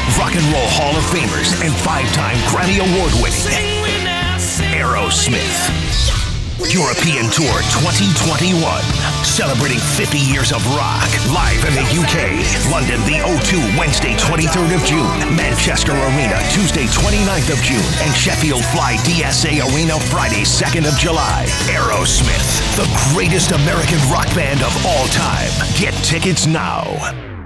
Rock and Roll Hall of Famers and 5-time Grammy Award winning Aerosmith. European Tour 2021, celebrating 50 years of rock, live in the UK, London the O2 Wednesday 23rd of June, Manchester Arena Tuesday 29th of June, and Sheffield Fly DSA Arena Friday 2nd of July. Aerosmith, the greatest American rock band of all time. Get tickets now.